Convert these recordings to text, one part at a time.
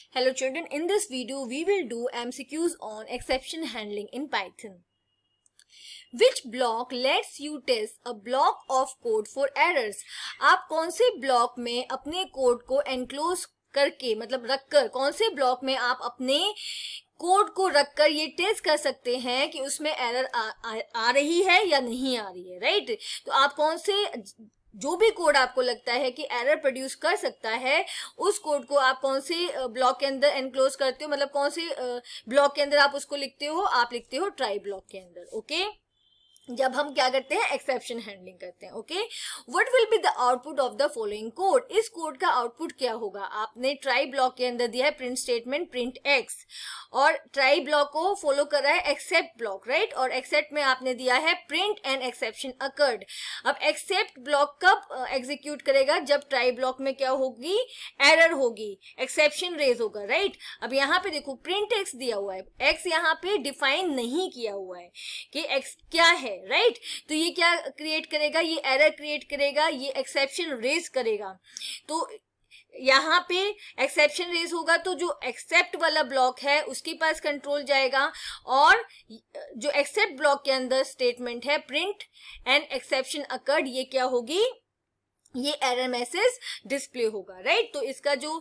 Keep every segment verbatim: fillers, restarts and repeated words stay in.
Hello children, in this video we will do M C Qs on exception handling in Python. Which block lets you test a block of code for errors? आप कौन से block में अपने code को enclose करके मतलब रखकर कौन से ब्लॉक में आप अपने कोड को रखकर ये टेस्ट कर सकते हैं कि उसमें एरर आ, आ, आ रही है या नहीं आ रही है, राइट? तो आप कौन से जो भी कोड आपको लगता है कि एरर प्रोड्यूस कर सकता है उस कोड को आप कौन से ब्लॉक के अंदर एनक्लोज करते हो, मतलब कौन से ब्लॉक के अंदर आप उसको लिखते हो? आप लिखते हो ट्राई ब्लॉक के अंदर, ओके? जब हम क्या करते हैं, एक्सेप्शन हैंडलिंग करते हैं, okay? What will be the output of the following code? इस कोड का आउटपुट क्या होगा? आपने ट्राई ब्लॉक के अंदर दिया है प्रिंट स्टेटमेंट प्रिंट एक्स, और ट्राई ब्लॉक को फॉलो कर रहा है एक्सेप्ट ब्लॉक, राइट? और एक्सेप्ट में आपने दिया है प्रिंट एन एक्सेप्शन अकर्ड। अब एक्सेप्ट ब्लॉक कब एग्जीक्यूट करेगा? जब ट्राई ब्लॉक में क्या होगी, एरर होगी, एक्सेप्शन रेज होगा, राइट? अब यहाँ पे देखो प्रिंट एक्स दिया हुआ है, एक्स यहाँ पे डिफाइन नहीं किया हुआ है कि एक्स क्या है, राइट right? तो ये क्या क्रिएट करेगा? ये एरर क्रिएट करेगा, ये एक्सेप्शन रेज करेगा। तो यहाँ पे एक्सेप्शन रेज होगा तो जो एक्सेप्ट वाला ब्लॉक है उसके पास कंट्रोल जाएगा, और जो एक्सेप्ट ब्लॉक के अंदर स्टेटमेंट है प्रिंट एंड एक्सेप्शन अकर्ड, ये क्या होगी? ये एरर मैसेज डिस्प्ले होगा, राइट right? तो इसका जो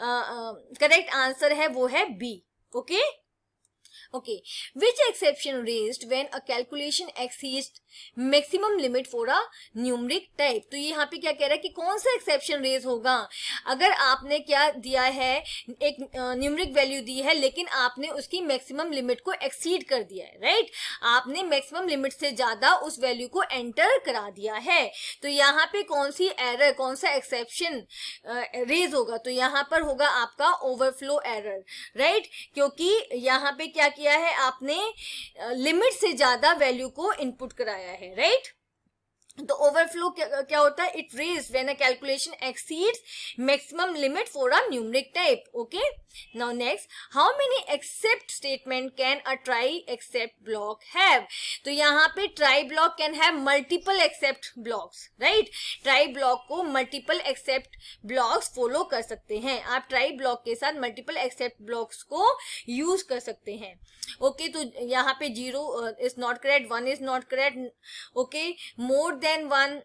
करेक्ट आंसर है वो है B, okay? Okay, which exception raised when a calculation exceeds maximum limit for a numeric type? तो यहाँ पे क्या कह रहा है कि कौन सा एक्सेप्शन रेज होगा अगर आपने क्या दिया है, एक न्यूमरिक वैल्यू दी है लेकिन आपने उसकी मैक्सिमम लिमिट को एक्सीड कर दिया है, राइट? आपने मैक्सिमम लिमिट से ज्यादा उस वैल्यू को एंटर करा दिया है। तो यहाँ पे कौन सी एरर, कौन सा एक्सेप्शन रेज होगा? तो यहाँ पर होगा आपका ओवरफ्लो एरर, राइट? क्योंकि यहाँ पे क्या किया है, आपने लिमिट से ज्यादा वैल्यू को इनपुट कराया है, राइट? तो ओवरफ्लो क्या, क्या होता है? It raise when a calculation exceeds maximum limit for a numeric type, okay? Now next, how many except statement can a try except block have? तो यहाँ पे try block can have multiple except blocks, right? Try block को multiple except blocks follow कर सकते हैं। आप try block के साथ मल्टीपल एक्सेप्ट ब्लॉक्स को यूज कर सकते हैं, ओके? तो यहाँ पे zero is not correct, one is not correct, okay? More than one,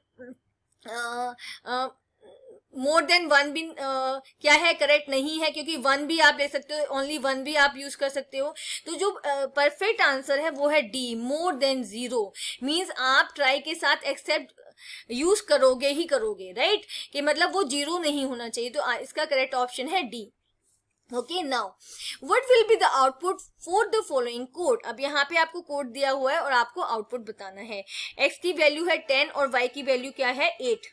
more than one भी uh, क्या है, करेक्ट नहीं है, क्योंकि वन भी आप ले सकते हो, ओनली वन भी आप यूज कर सकते हो। तो जो परफेक्ट uh, आंसर है वो है D, more than zero. Means आप ट्राई के साथ एक्सेप्ट यूज करोगे ही करोगे, राइट? कि मतलब वो जीरो नहीं होना चाहिए। तो इसका करेक्ट ऑप्शन है D, okay? Now what will be the output for the following code? अब यहाँ पे आपको कोड दिया हुआ है और आपको आउटपुट बताना है। एक्स की वैल्यू है टेन और वाई की वैल्यू क्या है, एट,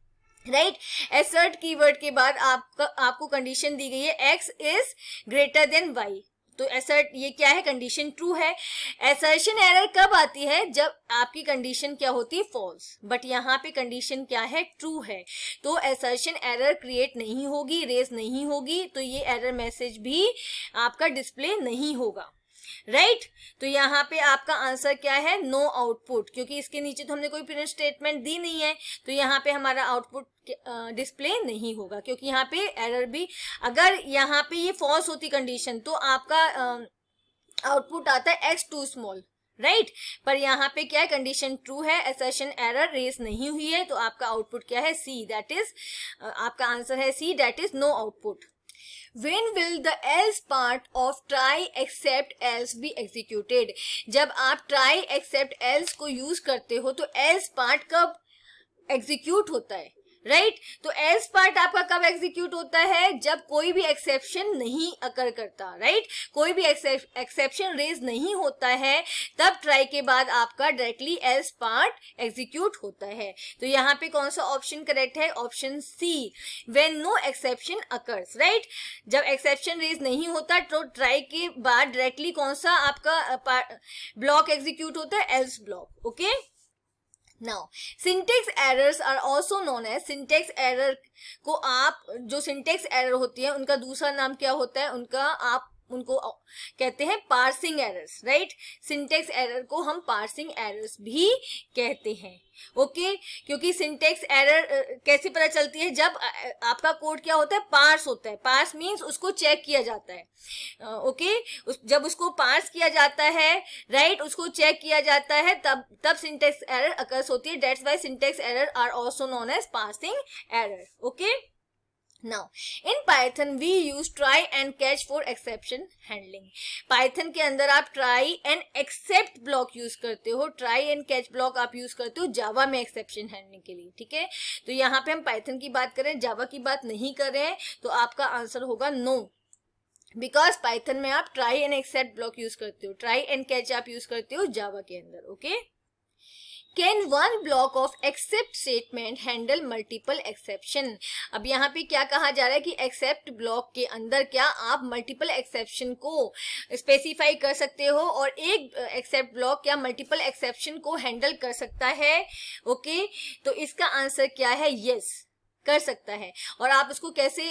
राइट? एसर्ट कीवर्ड के बाद आपका आपको कंडीशन दी गई है X is greater than Y. तो एसर्ट ये क्या है, कंडीशन ट्रू है। एसर्शन एरर कब आती है? जब आपकी कंडीशन क्या होती है, फॉल्स। बट यहाँ पे कंडीशन क्या है, ट्रू है। तो एसर्शन एरर क्रिएट नहीं होगी, रेज नहीं होगी, तो ये एरर मैसेज भी आपका डिस्प्ले नहीं होगा, राइट right? तो यहाँ पे आपका आंसर क्या है, नो आउटपुट, क्योंकि इसके नीचे तो हमने कोई प्रिंट स्टेटमेंट दी नहीं है, तो यहाँ पे हमारा आउटपुट डिस्प्ले uh, नहीं होगा, क्योंकि यहाँ पे एरर भी, अगर यहाँ पे ये फॉल्स होती कंडीशन तो आपका आउटपुट uh, आता है एक्स टू स्मॉल, राइट? पर यहाँ पे क्या है, कंडीशन ट्रू है, असर्शन एरर रेस नहीं हुई है, तो आपका आउटपुट क्या है, सी, दैट इज uh, आपका आंसर है C, that is no output. When will the else part of try except else be executed? जब आप try except else को यूज करते हो तो else part कब एग्जीक्यूट होता है, राइट? right? तो एल्स पार्ट आपका कब एग्जीक्यूट होता है? जब कोई भी एक्सेप्शन नहीं अकर करता, राइट? right? कोई भी एक्सेप्शन रेज नहीं होता है, तब ट्राई के बाद आपका डायरेक्टली एल्स पार्ट एग्जीक्यूट होता है। तो यहाँ पे कौन सा ऑप्शन करेक्ट है? Option C, when no exception occurs, right? जब एक्सेप्शन रेज नहीं होता तो ट्राई के बाद डायरेक्टली कौन सा आपका ब्लॉक एग्जीक्यूट होता है? Else block, okay? Now, syntax errors are also known as, syntax error को आप, जो syntax error होती है उनका दूसरा नाम क्या होता है? उनका आप उनको कहते हैं parsing errors, right. Syntax error को हम पार्सिंग एरर्स भी कहते हैं, ओके okay? क्योंकि सिंटेक्स एरर कैसे पता चलती है, जब आपका कोड क्या होता है, पार्स होता है। पार्स मींस उसको चेक किया जाता है, ओके okay? उस, जब उसको पार्स किया जाता है, राइट right? उसको चेक किया जाता है, तब तब सिंटेक्स एरर अकर्स होती है। That's why syntax error are also known as parsing error, okay. Now, in Python we use try and catch for exception handling. Python के अंदर आप try and except block use करते हो, try and catch block आप use करते हो Java में exception handling के लिए, ठीक है। तो यहाँ पे हम Python की बात करें, Java की बात नहीं कर रहे हैं, तो आपका आंसर होगा no, बिकॉज Python में आप try and except block use करते हो, try and catch आप यूज करते हो Java के अंदर, okay okay? Can one block of except statement handle multiple exception? अब यहाँ पे क्या कहा जा रहा है कि except block के अंदर क्या आप multiple exception को specify कर सकते हो, और एक except block क्या multiple exception को handle कर सकता है, ओके okay? तो इसका आंसर क्या है, yes कर सकता है। और आप इसको कैसे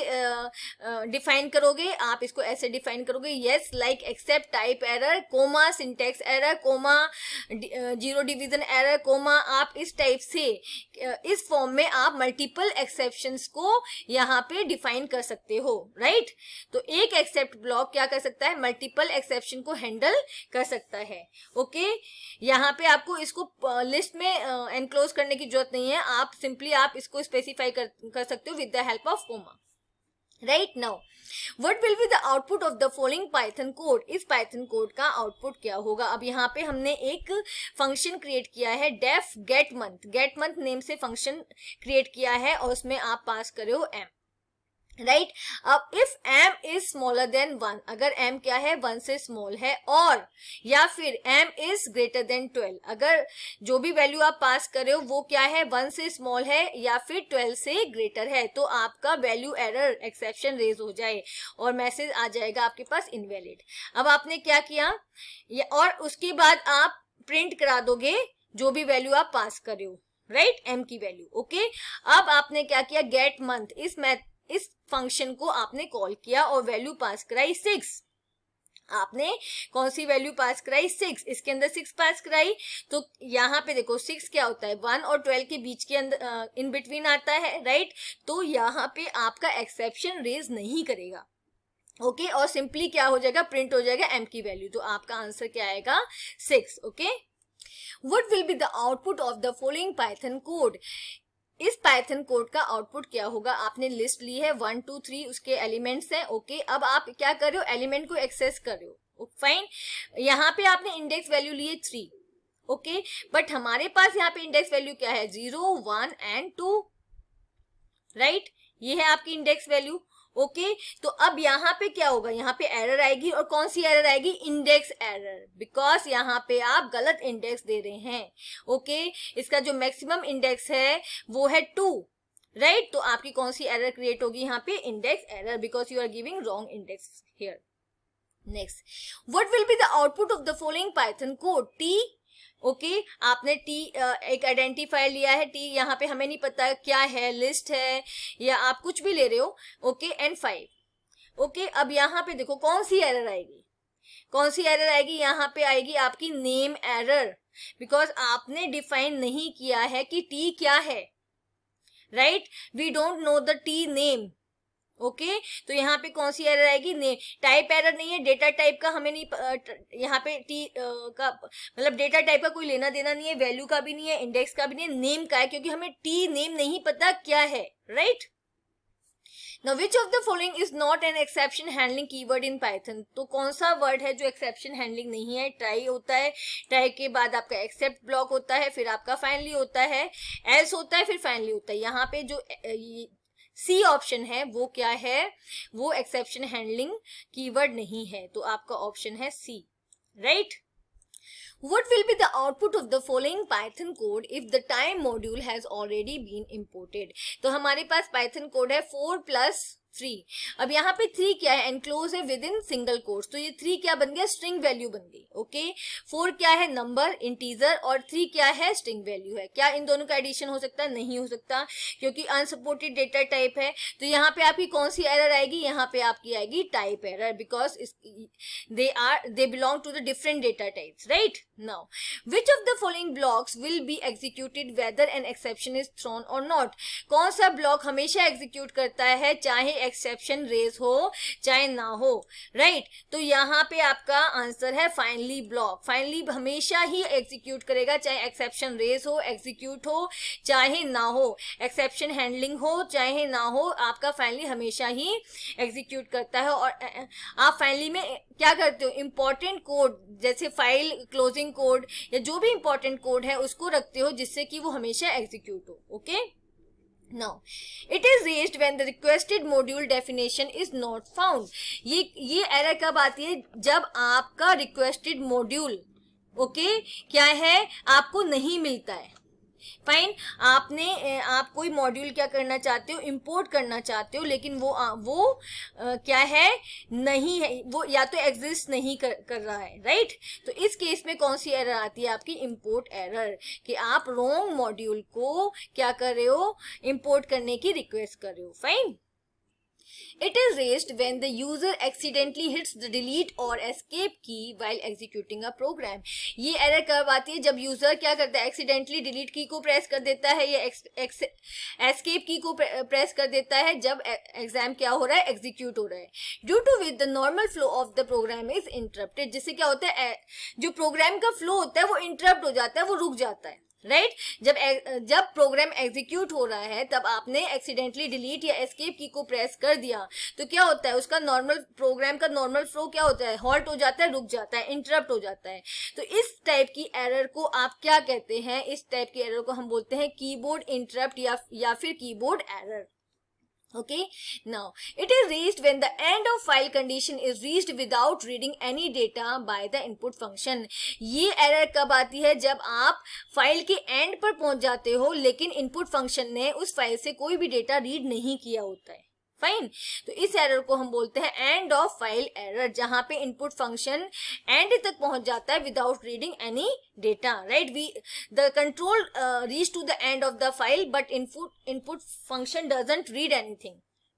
डिफाइन uh, uh, करोगे, आप इसको ऐसे डिफाइन करोगे, yes like except type error comma syntax error comma zero division error comma, आप इस टाइप से uh, इस फॉर्म में आप मल्टीपल एक्सेप्शंस को यहाँ पे डिफाइन कर सकते हो, राइट right? तो एक एक्सेप्ट ब्लॉक क्या कर सकता है, मल्टीपल एक्सेप्शन को हैंडल कर सकता है, ओके okay? यहाँ पे आपको इसको लिस्ट uh, में एनक्लोज uh, करने की जरूरत नहीं है, आप सिंपली आप इसको स्पेसिफाई कर कर सकते हो with the help of comma, right. Now what will be the output of the following Python code? इस पाइथन कोड का आउटपुट क्या होगा? अब यहाँ पे हमने एक फंक्शन क्रिएट किया है, def get month, get month name से फंक्शन क्रिएट किया है, और उसमें आप पास करे हो एम, राइट right? अब if m is smaller than one, अगर m क्या है, वन से स्मॉल है, और या फिर m is greater than twelve, अगर जो भी वैल्यू आप पास कर रहे हो वो क्या है, वन से स्मॉल है या फिर ट्वेल्व से ग्रेटर है, तो आपका वैल्यू एरर एक्सेप्शन रेज हो जाए और मैसेज आ जाएगा आपके पास इनवैलिड। अब आपने क्या किया, और उसके बाद आप प्रिंट करा दोगे जो भी वैल्यू आप पास कर रहे हो, राइट right? m की वैल्यू, ओके okay? अब आपने क्या किया, गेट मंथ, इस मैथ इस फंक्शन को आपने कॉल किया और वैल्यू पास कराई सिक्स। आपने कौन सी वैल्यू पास कराई, सिक्स, इसके अंदर सिक्स पास कराई, तो यहाँ पे देखो सिक्स क्या होता है, वन और ट्वेल्व के बीच के अंदर इन बिटवीन आता है, राइट। तो यहाँ पे आपका एक्सेप्शन रेज नहीं करेगा, ओके okay? और सिंपली क्या हो जाएगा, प्रिंट हो जाएगा एम की वैल्यू, तो आपका आंसर क्या आएगा, six, okay. What will be the output of the following Python code? इस पाइथन कोड का आउटपुट क्या होगा, आपने लिस्ट ली है वन टू थ्री, उसके एलिमेंट्स हैं, ओके। अब आप क्या कर रहे हो, एलिमेंट को एक्सेस कर रहे हो, फाइन। यहाँ पे आपने इंडेक्स वैल्यू लिए थ्री, ओके, बट हमारे पास यहाँ पे इंडेक्स वैल्यू क्या है, zero one and two, right, ये है आपकी इंडेक्स वैल्यू, ओके okay, तो अब यहाँ पे क्या होगा, यहाँ पे एरर आएगी, और कौन सी एरर आएगी, इंडेक्स एरर, बिकॉज यहाँ पे आप गलत इंडेक्स दे रहे हैं, ओके okay? इसका जो मैक्सिमम इंडेक्स है वो है टू, राइट right? तो आपकी कौन सी एरर क्रिएट होगी यहाँ पे, index error, because you are giving wrong index here. Next, what will be the output of the following Python code? T, okay okay, आपने टी एक आइडेंटिफायर लिया है, टी यहाँ पे हमें नहीं पता क्या है, लिस्ट है या आप कुछ भी ले रहे हो, ओके, एंड फाइव, ओके। अब यहाँ पे देखो कौन सी एरर आएगी, कौन सी एरर आएगी, यहाँ पे आएगी आपकी नेम एरर, बिकॉज आपने डिफाइन नहीं किया है कि टी क्या है, right, we don't know the T name, okay okay? तो यहाँ पे कौन सी एरर आएगी, नेम, टाइप एरर नहीं है, डेटा टाइप का हमें नहीं, यहाँ पे टी का मतलब डेटा टाइप का कोई लेना देना नहीं है, वैल्यू का भी नहीं है, इंडेक्स का भी नहीं है, नेम का है, क्योंकि हमें टी नेम नहीं पता क्या है, right. Now which of the following is not an exception handling keyword in Python? तो कौन सा वर्ड है जो एक्सेप्शन हैंडलिंग नहीं है? ट्राई होता है, ट्राई के बाद आपका एक्सेप्ट ब्लॉक होता है, फिर आपका फाइनली होता है, एल्स होता है, फिर फाइनली होता है। यहाँ पे जो सी ऑप्शन है वो क्या है, वो एक्सेप्शन हैंडलिंग कीवर्ड नहीं है, तो आपका ऑप्शन है C, right. What will be the output of the following Python code if the time module has already been imported? तो हमारे पास Python code है फोर प्लस थ्री। अब यहाँ पे थ्री क्या है, एनक्लोज है विद इन सिंगल कोट्स, तो ये थ्री क्या बन गया, स्ट्रिंग वैल्यू बन गई। ओके, फोर क्या है, नंबर इंटीजर, और थ्री क्या है, स्ट्रिंग वैल्यू है। क्या इन दोनों का एडिशन हो सकता है, नहीं हो सकता, क्योंकि अनसपोर्टेड डेटा टाइप है। तो यहाँ पे आपकी कौन सी एरर आएगी, यहाँ पे आपकी आएगी type error, because they are they belong to the different data types, right. Now which of the following blocks will be executed whether an exception is thrown or not. कौन सा ब्लॉक हमेशा execute करता है चाहे exception raise हो चाहे ना हो, राइट right? तो यहाँ पे आपका आंसर है फाइनली ब्लॉक। फाइनली हमेशा ही एग्जीक्यूट करेगा, चाहे एक्सेप्शन रेज हो, एग्जीक्यूट हो चाहे ना हो, एक्सेप्शन हैंडलिंग हो चाहे ना हो, आपका फाइनली हमेशा ही एग्जीक्यूट करता है। और आप फाइनली में क्या करते हो, इंपॉर्टेंट कोड जैसे फाइल क्लोजिंग कोड या जो भी इंपॉर्टेंट कोड है उसको रखते हो जिससे कि वो हमेशा एग्जीक्यूट हो। Okay okay? Now, it is raised when the requested module definition is not found. ये ये एरर कब आती है, जब आपका रिक्वेस्टेड मॉड्यूल ओके क्या है, आपको नहीं मिलता है। फाइन, आपने आप कोई मॉड्यूल क्या करना चाहते हो, इंपोर्ट करना चाहते हो, लेकिन वो वो आ, क्या है, नहीं है, वो या तो एग्जिस्ट नहीं कर, कर रहा है, राइट। तो इस केस में कौन सी एरर आती है आपकी, इंपोर्ट एरर, कि आप रॉन्ग मॉड्यूल को क्या कर रहे हो, इंपोर्ट करने की रिक्वेस्ट कर रहे हो। Fine, it is raised when the user accidentally hits the delete or escape key while executing a program. ये एरर कब आती है, जब यूजर क्या करता है, एक्सीडेंटली डिलीट की को प्रेस कर देता है या एस्केप की को प्रेस कर देता है जब एग्जाम क्या हो रहा है, एग्जीक्यूट हो रहा है। Due to with the normal flow of the program is interrupted, जिससे क्या होता है, जो प्रोग्राम का फ्लो होता है वो इंटरप्ट हो जाता है, वो रुक जाता है, राइट right? जब जब प्रोग्राम एग्जीक्यूट हो रहा है तब आपने एक्सीडेंटली डिलीट या एस्केप की को प्रेस कर दिया तो क्या होता है, उसका नॉर्मल प्रोग्राम का नॉर्मल फ्लो क्या होता है, हॉल्ट हो जाता है, रुक जाता है, इंटरप्ट हो जाता है। तो इस टाइप की एरर को आप क्या कहते हैं, इस टाइप की एरर को हम बोलते हैं कीबोर्ड इंटरप्ट या या फिर keyboard error. Okay, now it is raised when the end of file condition is reached without reading any data by the input function. ये एरर कब आती है, जब आप फाइल के एंड पर पहुंच जाते हो लेकिन इनपुट फंक्शन ने उस फाइल से कोई भी डेटा रीड नहीं किया होता है। फाइन, तो इस एरर को हम बोलते हैं एंड ऑफ फाइल एरर, जहां पे इनपुट फंक्शन एंड तक पहुंच जाता है without reading any data, right. We the control reach to the end of the file but input input function doesn't read anything.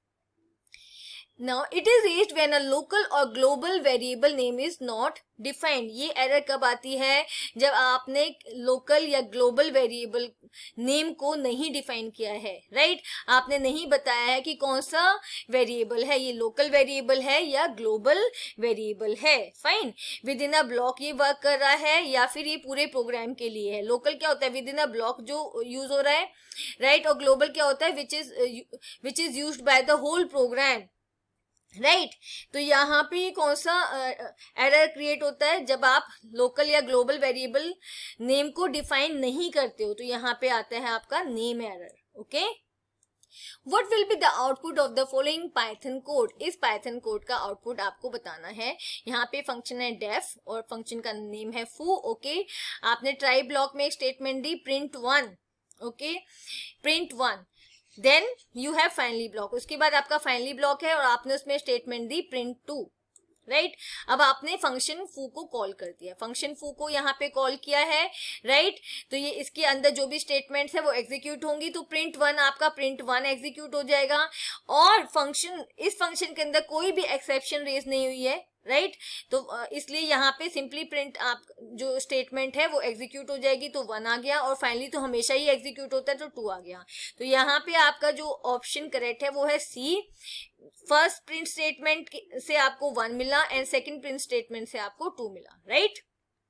Now it is raised when a local or global variable name is not defined. ये error कब आती है, जब आपने local या global variable name को नहीं define किया है, राइट right? आपने नहीं बताया है कि कौन सा वेरिएबल है, ये लोकल वेरिएबल है या ग्लोबल वेरिएबल है। Fine, within a block ये वर्क कर रहा है या फिर ये पूरे प्रोग्राम के लिए है। लोकल क्या होता है, विद इन अ ब्लॉक जो यूज हो रहा है, राइट right? और ग्लोबल क्या होता है, which is which is used by the whole program, right right. तो यहाँ पे कौन सा एरर क्रिएट होता है, जब आप लोकल या ग्लोबल वेरिएबल नेम को डिफाइन नहीं करते हो, तो यहाँ पे आता है आपका name error. Okay, what will be the output of the following Python code. इस पाइथन कोड का आउटपुट आपको बताना है। यहाँ पे फंक्शन है डेफ और फंक्शन का नेम है फू। ओके, आपने ट्राई ब्लॉक में एक स्टेटमेंट दी print one. Okay, print one, then you have finally block, उसके बाद आपका फाइनली ब्लॉक है और आपने उसमें स्टेटमेंट दी प्रिंट टू, राइट right? अब आपने फंक्शन फू को कॉल कर दिया, फंक्शन फू को यहाँ पे कॉल किया है, राइट right? तो ये इसके अंदर जो भी स्टेटमेंट्स है वो एग्जीक्यूट होंगी, तो प्रिंट वन आपका प्रिंट वन एग्जीक्यूट हो जाएगा। और फंक्शन इस फंक्शन के अंदर कोई भी एक्सेप्शन रेज नहीं हुई है, राइट right? तो इसलिए यहाँ पे सिंपली प्रिंट आप जो स्टेटमेंट है वो एग्जीक्यूट हो जाएगी, तो वन आ गया, और फाइनली तो हमेशा ही एग्जीक्यूट होता है तो टू आ गया। तो यहाँ पे आपका जो ऑप्शन करेक्ट है वो है सी। फर्स्ट प्रिंट स्टेटमेंट से आपको वन मिला एंड सेकंड प्रिंट स्टेटमेंट से आपको टू मिला, right right?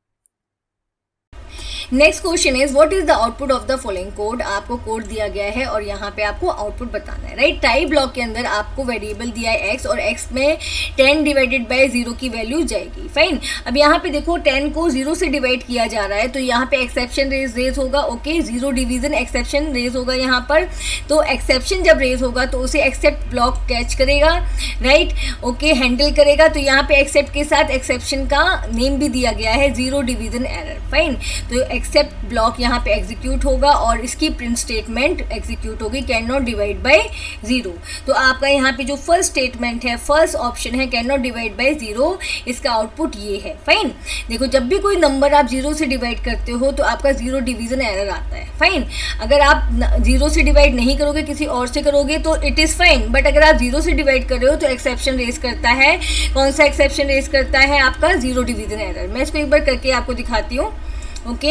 Next question is what is the output of the following code. आपको कोड दिया गया है और यहाँ पे आपको आउटपुट बताना है, राइट। टाइप ब्लॉक के अंदर आपको वेरिएबल दिया है एक्स और एक्स में टेन डिवाइडेड बाय जीरो की वैल्यू जाएगी। फाइन, अब यहाँ पे देखो टेन को जीरो से डिवाइड किया जा रहा है तो यहाँ पे एक्सेप्शन रेज रेज होगा। Okay, zero division exception raise होगा यहाँ पर, तो एक्सेप्शन जब रेज होगा तो उसे एक्सेप्ट ब्लॉक कैच करेगा, राइट। ओके, हैंडल करेगा। तो यहाँ पे एक्सेप्ट के साथ एक्सेप्शन का नेम भी दिया गया है जीरो डिवीजन एरर। फाइन, तो एक्सेप्ट ब्लॉक यहाँ पे एग्जीक्यूट होगा और इसकी प्रिंट स्टेटमेंट एग्जीक्यूट होगी, can not divide by zero. तो आपका यहाँ पे जो फर्स्ट स्टेटमेंट है, फर्स्ट ऑप्शन है can not divide by zero, इसका आउटपुट ये है। फाइन, देखो जब भी कोई नंबर आप जीरो से डिवाइड करते हो तो आपका जीरो डिवीजन एरर आता है। फाइन, अगर आप जीरो से डिवाइड नहीं करोगे, किसी और से करोगे तो इट इज़ फाइन, बट अगर आप जीरो से डिवाइड कर रहे हो तो एक्सेप्शन रेज करता है। कौन सा एक्सेप्शन रेज करता है? आपका जीरो डिवीजन एरर। मैं इसको एक बार करके आपको दिखाती हूँ। ओके,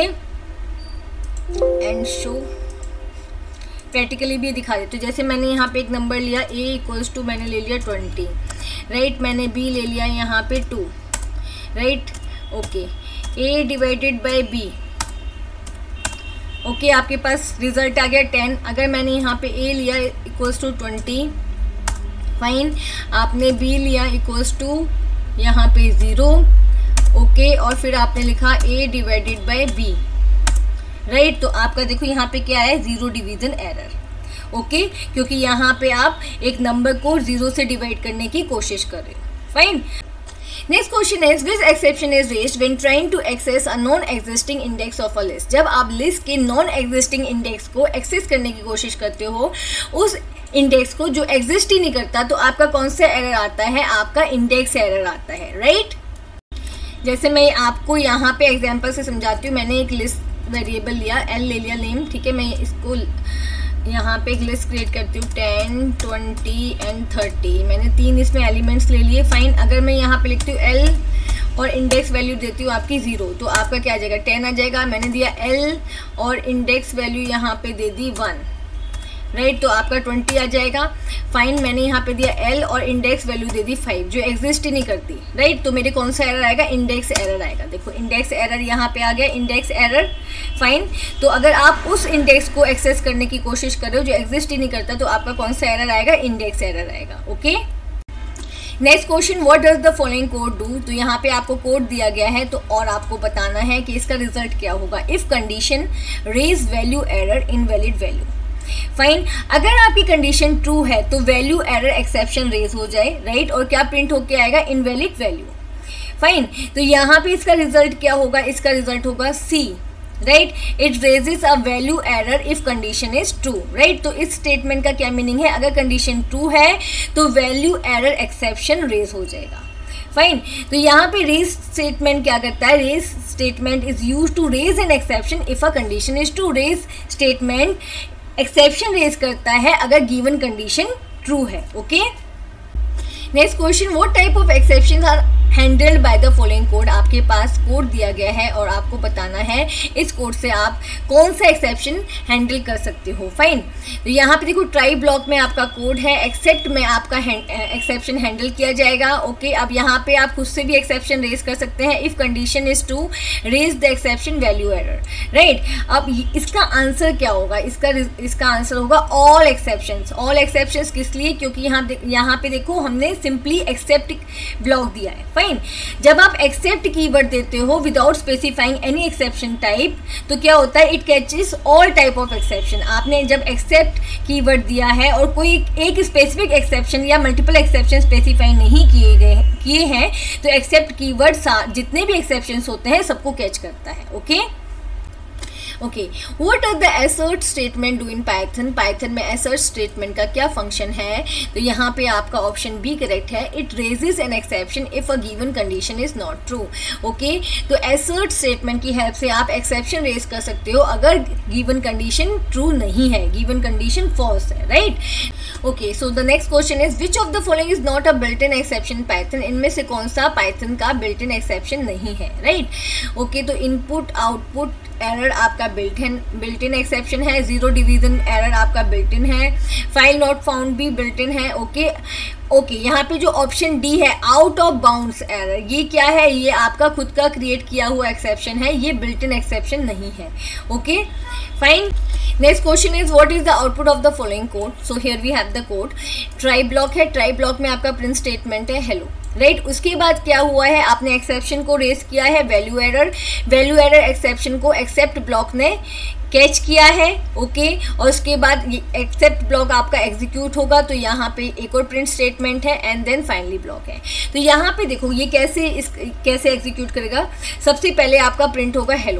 एंड शो प्रैक्टिकली भी दिखा देती हूँ। जैसे मैंने यहाँ पे एक नंबर लिया a इक्वल्स टू, मैंने ले लिया ट्वेंटी, राइट। मैंने b ले लिया यहाँ पे two, right. Okay, a divided by b, okay, आपके पास रिजल्ट आ गया टेन। अगर मैंने यहाँ पे a लिया इक्वल्स टू ट्वेंटी, फाइन, आपने b लिया इक्वल्स टू यहाँ पे ज़ीरो, ओके, और फिर आपने लिखा a divided by b, right. तो आपका देखो यहाँ पे क्या है? Zero division error. ओके, क्योंकि यहाँ पे आप एक नंबर को ज़ीरो से डिवाइड करने की कोशिश कर रहे हो। Fine, next question is which exception is raised when trying to access a non existing index of a list. जब आप लिस्ट के नॉन एग्जिस्टिंग इंडेक्स को एक्सेस करने की कोशिश करते हो, उस इंडेक्स को जो एग्जिस्ट ही नहीं करता, तो आपका कौन सा एरर आता है? आपका इंडेक्स एरर आता है, राइट। जैसे मैं आपको यहाँ पे एग्जांपल से समझाती हूँ। मैंने एक लिस्ट वेरिएबल लिया, एल ले लिया नेम, ठीक है। मैं इसको यहाँ पे एक लिस्ट क्रिएट करती हूँ, टेन, ट्वेंटी एंड थर्टी। मैंने तीन इसमें एलिमेंट्स ले लिए। फाइन, अगर मैं यहाँ पे लिखती हूँ एल और इंडेक्स वैल्यू देती हूँ आपकी ज़ीरो, तो आपका क्या आ जाएगा? टेन आ जाएगा। मैंने दिया एल और इंडेक्स वैल्यू यहाँ पे दे दी वन, राइट, तो आपका ट्वेंटी आ जाएगा। फाइन, मैंने यहाँ पे दिया एल और इंडेक्स वैल्यू दे दी फाइव, जो एग्जिस्ट ही नहीं करती, राइट। तो मेरे कौन सा एरर आएगा? इंडेक्स एरर आएगा। देखो इंडेक्स एरर यहाँ पे आ गया, इंडेक्स एरर। फाइन, तो अगर आप उस इंडेक्स को एक्सेस करने की कोशिश कर रहे हो जो एग्जिस्ट ही नहीं करता, तो आपका कौन सा एरर आएगा? इंडेक्स एरर आएगा। Okay, next question, what does the following code do. तो यहाँ पे आपको कोड दिया गया है, तो और आपको बताना है कि इसका रिजल्ट क्या होगा। If condition raise value error invalid value. Fine, अगर आपकी कंडीशन ट्रू है तो वैल्यू एरर एक्सेप्शन रेज हो जाए, राइट, और क्या प्रिंट होके आएगा? Invalid value. फाइन, तो यहाँ पे इसका रिजल्ट क्या होगा? इसका रिजल्ट होगा C, right. It raises a value error if condition is true, right. तो इस स्टेटमेंट का क्या मीनिंग है? अगर कंडीशन ट्रू है तो वैल्यू एरर एक्सेप्शन रेज हो जाएगा। फाइन, तो यहाँ पे रेज स्टेटमेंट क्या करता है? Raise statement is use to raise an exception if a condition is true. Raise statement exception raise करता है अगर गिवन कंडीशन ट्रू है। Okay, next question, what type of exceptions are handled by the following code. आपके पास code दिया गया है और आपको बताना है इस कोड से आप कौन सा एक्सेप्शन हैंडल कर सकते हो। फाइन, तो यहाँ पे देखो ट्राई ब्लॉक में आपका कोड है, एक्सेप्ट में आपका एक्सेप्शन हैंडल किया जाएगा। ओके, अब यहाँ पे आप खुद से भी एक्सेप्शन रेज कर सकते हैं। If condition is to raise the exception value error, right. अब इसका आंसर क्या होगा? इसका इसका आंसर होगा ऑल एक्सेप्शंस। ऑल एक्सेप्शंस किस लिए? क्योंकि यहाँ यहाँ पे देखो हमने सिंपली एक्सेप्ट ब्लॉक दिया है। फाइन, जब आप एक्सेप्ट कीवर्ड देते हो without specifying any exception type, तो क्या होता है? It catches all type of exception. आपने जब एक्सेप्ट कीवर्ड दिया है और कोई एक स्पेसिफिक एक्सेप्शन या मल्टीपल एक्सेप्शन स्पेसिफाई नहीं किए गए किए हैं, तो एक्सेप्ट कीवर्ड जितने भी एक्सेप्शंस होते हैं सबको कैच करता है। Okay okay, what are the assert statement do in Python. Python में असर्ट स्टेटमेंट का क्या फंक्शन है? तो यहाँ पे आपका ऑप्शन बी करेक्ट है। It raises an exception if a given condition is not true. Okay, तो असर्ट स्टेटमेंट की हेल्प से आप एक्सेप्शन रेज कर सकते हो अगर गिवन कंडीशन ट्रू नहीं है, गिवन कंडीशन फॉल्स है, right. Okay, so the next question is which of the following is not a built in exception Python. इनमें से कौन सा पाइथन का बिल्ट इन एक्सेप्शन नहीं है, राइट। ओके, तो इनपुट आउटपुट एरर आपका built in built in exception है, जीरो डिवीजन एरर आपका बिल्ट इन है, फाइल नॉट फाउंड भी बिल्ट इन है। ओके ओके, यहाँ पे जो ऑप्शन डी है आउट ऑफ बाउंड्स एरर, ये क्या है? ये आपका खुद का क्रिएट किया हुआ एक्सेप्शन है, ये बिल्ट इन एक्सेप्शन नहीं है। Okay fine, next question is what is the output of the following code. So here we have the code. Try block है, ट्राई ब्लॉक में आपका प्रिंट स्टेटमेंट है हेलो, राइट right, उसके बाद क्या हुआ है? आपने एक्सेप्शन को रेज किया है value error, value error exception को एक्सेप्ट ब्लॉक ने कैच किया है। ओके okay, और उसके बाद एक्सेप्ट ब्लॉक आपका एग्जीक्यूट होगा, तो यहाँ पे एक और प्रिंट स्टेटमेंट है एंड देन फाइनली ब्लॉक है। तो यहाँ पे देखो ये कैसे इस कैसे एग्जीक्यूट करेगा। सबसे पहले आपका प्रिंट होगा हेलो,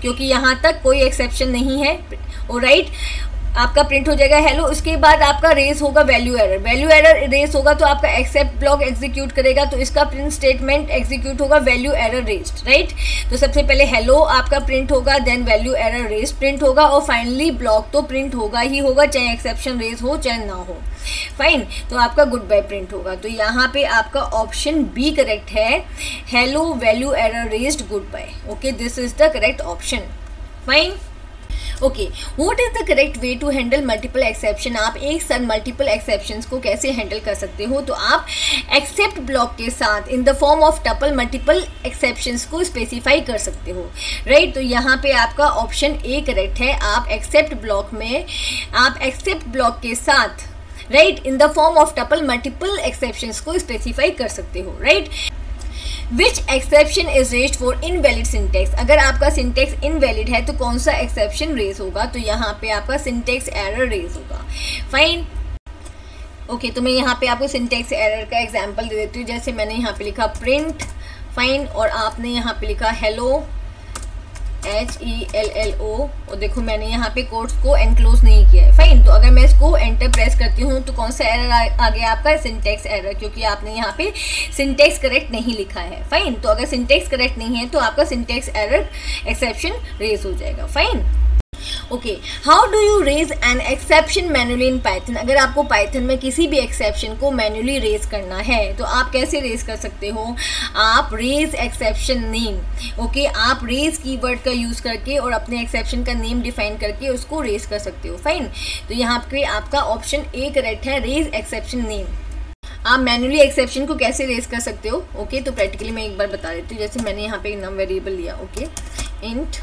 क्योंकि यहाँ तक कोई एक्सेप्शन नहीं है। ऑलराइट, आपका प्रिंट हो जाएगा हेलो। उसके बाद आपका रेस होगा value error, value error raise होगा तो आपका एक्सेप्ट ब्लॉक एग्जीक्यूट करेगा, तो इसका प्रिंट स्टेटमेंट एग्जीक्यूट होगा वैल्यू एरर रेस्ड, राइट। तो सबसे पहले हेलो आपका प्रिंट होगा, then value error raised print होगा, और फाइनली ब्लॉक तो प्रिंट होगा ही होगा, चाहे एक्सेप्शन रेस हो चाहे ना हो। फाइन, तो आपका गुड बाय प्रिंट होगा। तो यहाँ पे आपका ऑप्शन बी करेक्ट है, hello value error raised good bye. Okay, this is the correct option. Fine, okay, what is the correct way to handle multiple exception. आप एक साथ मल्टीपल एक्सेप्शंस को कैसे हैंडल कर सकते हो, तो आप एक्सेप्ट ब्लॉक के साथ in the form of tuple multiple exceptions को स्पेसिफाई कर सकते हो, राइट right? तो यहाँ पे आपका ऑप्शन ए करेक्ट है। आप एक्सेप्ट ब्लॉक में आप एक्सेप्ट ब्लॉक के साथ right in the form of tuple multiple exceptions को स्पेसिफाई कर सकते हो, right right? Which exception is raised for invalid syntax. अगर आपका सिंटेक्स इनवैलिड है तो कौन सा एक्सेप्शन रेज होगा, तो यहाँ पे आपका सिंटेक्स एरर रेज होगा। फाइन, ओके okay, तो मैं यहाँ पे आपको सिंटेक्स एरर का एग्जांपल दे देती हूँ। जैसे मैंने यहाँ पे लिखा प्रिंट, फाइन, और आपने यहाँ पे लिखा hello H E L L O, और देखो मैंने यहाँ पे कोड्स को एनक्लोज नहीं किया है। फाइन, तो अगर मैं इसको एंटर प्रेस करती हूँ तो कौन सा एरर आ, आ गया आपका सिंटेक्स एरर, क्योंकि आपने यहाँ पे सिंटेक्स करेक्ट नहीं लिखा है। फाइन, तो अगर सिंटेक्स करेक्ट नहीं है तो आपका सिंटेक्स एरर एक्सेप्शन रेज हो जाएगा। Fine, okay, how do you raise an exception manually in Python. अगर आपको पाइथन में किसी भी एक्सेप्शन को मैन्युअली रेज करना है तो आप कैसे रेज कर सकते हो, आप रेज एक्सेप्शन नेम, ओके, आप रेज कीवर्ड का यूज़ करके और अपने एक्सेप्शन का नेम डिफाइन करके उसको रेज कर सकते हो। फाइन, तो यहाँ पे आपका ऑप्शन ए करेक्ट है, रेज एक्सेप्शन नेम। आप मैन्युअली एक्सेप्शन को कैसे रेज कर सकते हो, ओके okay, तो प्रैक्टिकली मैं एक बार बता देती हूँ। जैसे मैंने यहाँ पे नम वेरिएबल लिया, ओके, इंट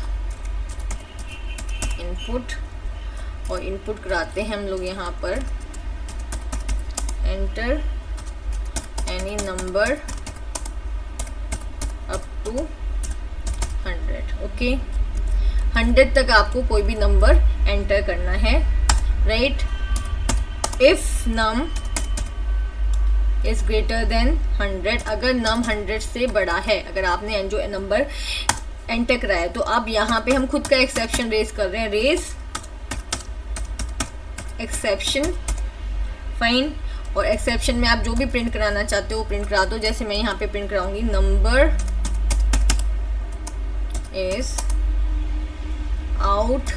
इनपुट, और इनपुट कराते हैं हम लोग यहाँ पर enter any number up to hundred. Okay, hundred तक आपको कोई भी नंबर एंटर करना है, right. If num is greater than hundred, अगर नम हंड्रेड से बड़ा है, अगर आपने जो नंबर एंटर कराया, तो अब यहाँ पे हम खुद का एक्सेप्शन रेज कर रहे हैं, रेज एक्सेप्शन। फाइन, और एक्सेप्शन में आप जो भी प्रिंट कराना चाहते हो प्रिंट करा दो। जैसे मैं यहाँ पे प्रिंट कराऊंगी number is out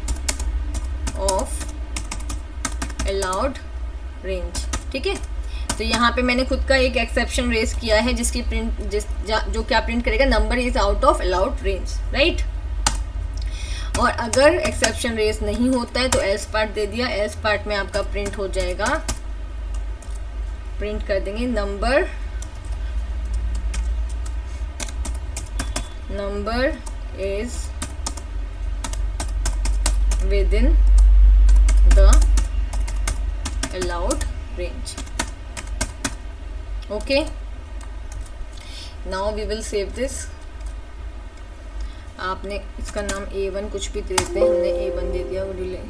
of allowed range, ठीक है। तो यहाँ पे मैंने खुद का एक एक्सेप्शन रेज किया है जिसकी प्रिंट जिस जो क्या प्रिंट करेगा, number is out of allowed range, right. और अगर एक्सेप्शन रेज नहीं होता है तो एल्स पार्ट दे दिया, एल्स पार्ट में आपका प्रिंट हो जाएगा, प्रिंट कर देंगे number number is within the allowed range. Okay, now we will save this. आपने इसका नाम ए वन कुछ भी दे देते हैं, हमने ए वन दे दिया, वो डिले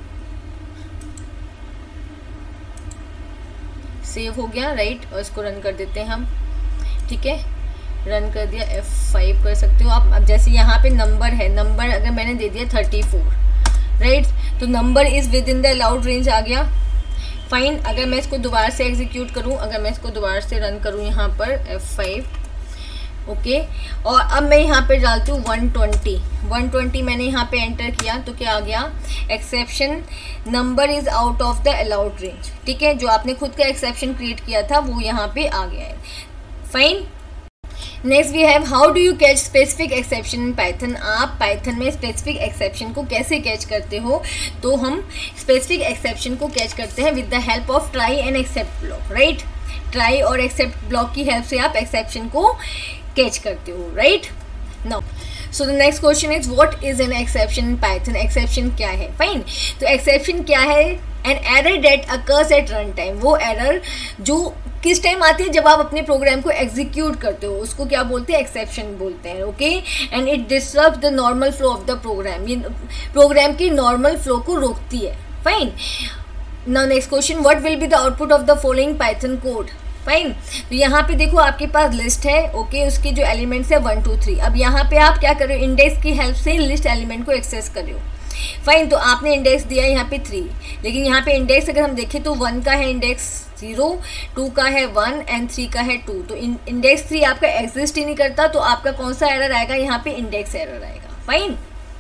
सेव हो गया, राइट। और इसको रन कर देते हैं हम, ठीक है, रन कर दिया, एफ फाइव कर सकते हो आप। अब जैसे यहाँ पे नंबर है, नंबर अगर मैंने दे दिया थर्टी फोर, राइट, तो number is within the allowed range आ गया। फाइन, अगर मैं इसको दोबारा से एग्जीक्यूट करूं, अगर मैं इसको दोबारा से रन करूं यहाँ पर एफ फाइव, ओके, और अब मैं यहाँ पे डालती हूँ वन ट्वेंटी, वन ट्वेंटी मैंने यहाँ पे एंटर किया तो क्या आ गया, exception number is out of the allowed range, ठीक है। जो आपने खुद का एक्सेप्शन क्रिएट किया था वो यहाँ पे आ गया है। Fine, next we have how do you catch specific exception in Python. आप पाइथन में स्पेसिफिक एक्सेप्शन को कैसे कैच करते हो, तो हम स्पेसिफिक एक्सेप्शन को कैच करते हैं with the help of try and except block, right. Try और एक्सेप्ट ब्लॉक की हेल्प से आप एक्सेप्शन को कैच करते हो, right. Now so the next question is what is an exception in Python. Exception क्या है, फाइन। तो एक्सेप्शन क्या है, an error that occurs at run time. वो एरर जो किस टाइम आती है, जब आप अपने प्रोग्राम को एग्जीक्यूट करते हो, उसको क्या बोलते हैं, एक्सेप्शन बोलते हैं, okay. And it disturbs the normal flow of the program, ये प्रोग्राम की नॉर्मल फ्लो को रोकती है। Fine, now next question, what will be the output of the following Python code. Fine. तो यहाँ पे देखो आपके पास लिस्ट है, ओके, उसके जो एलिमेंट्स है वन टू थ्री। अब यहाँ पे आप क्या कर रहे हो, इंडेक्स की हेल्प से लिस्ट एलिमेंट को एक्सेस कर रहे हो। फाइन, तो आपने इंडेक्स दिया यहाँ पे थ्री, लेकिन यहाँ पे इंडेक्स अगर हम देखें तो वन का है इंडेक्स जीरो, टू का है वन एंड थ्री का है टू। तो इंडेक्स थ्री आपका एग्जिस्ट ही नहीं करता, तो आपका कौन सा एरर आएगा, यहाँ पे इंडेक्स एरर आएगा। Fine,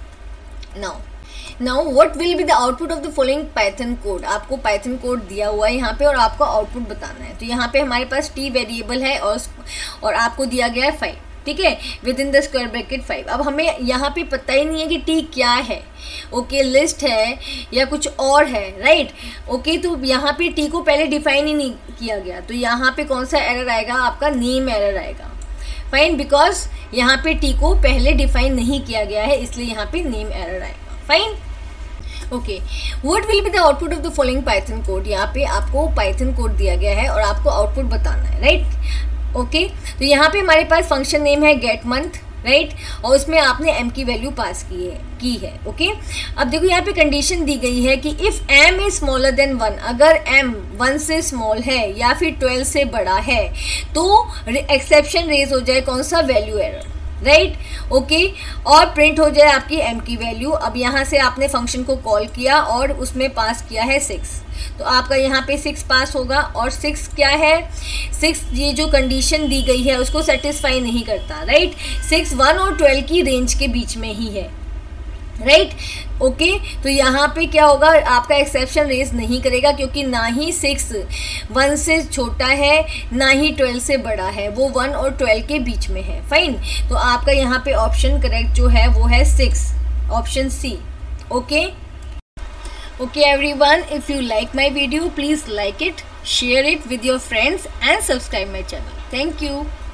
now now what will be the output of the following Python code. आपको पाइथन कोड दिया हुआ है यहाँ पे और आपको आउटपुट बताना है। तो यहाँ पे हमारे पास टी वेरिएबल है और और आपको दिया गया है फाइव, ठीक है, within the square bracket five. अब हमें यहाँ पे पता ही नहीं है कि टी क्या है, ओके, लिस्ट है या कुछ और है, राइट, ओके। तो यहाँ पे टी को पहले डिफाइन ही नहीं किया गया, तो यहाँ पे कौन सा एरर आएगा, आपका नेम एरर आएगा। फाइन, बिकॉज यहाँ पे टी को पहले डिफाइन नहीं किया गया है, इसलिए यहाँ पे नेम एरर आएगा। Fine, okay, what will be the output of the following Python code. यहाँ पे आपको पाइथन कोड दिया गया है और आपको आउटपुट बताना है, राइट, ओके। तो यहाँ पे हमारे पास फंक्शन नेम है गेट मंथ, राइट, और उसमें आपने m की वैल्यू पास की है की है ओके। अब देखो यहाँ पे कंडीशन दी गई है कि if m is smaller than one, अगर m वन से स्मॉल है या फिर ट्वेल्व से बड़ा है तो एक्सेप्शन रेज हो जाए, कौन सा, वैल्यू एरर, राइट, ओके, और प्रिंट हो जाए आपकी m की वैल्यू। अब यहाँ से आपने फंक्शन को कॉल किया और उसमें पास किया है सिक्स, तो आपका यहाँ पे सिक्स पास होगा। और सिक्स क्या है, सिक्स ये जो कंडीशन दी गई है उसको सेटिस्फाई नहीं करता, राइट, सिक्स वन और ट्वेल्व की रेंज के बीच में ही है, राइट, ओके। तो यहाँ पे क्या होगा, आपका एक्सेप्शन रेज नहीं करेगा क्योंकि ना ही सिक्स वन से छोटा है ना ही ट्वेल्व से बड़ा है, वो वन और ट्वेल्व के बीच में है। फाइन, तो आपका यहाँ पे ऑप्शन करेक्ट जो है वो है six, option C, okay. Okay everyone, if you like my video, please like it, share it with your friends and subscribe my channel. Thank you.